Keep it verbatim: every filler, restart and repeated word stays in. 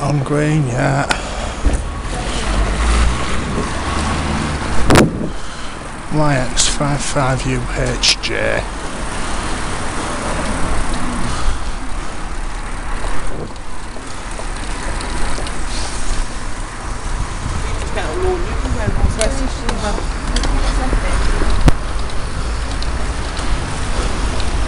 on green yet. Y X fifty-five U H J.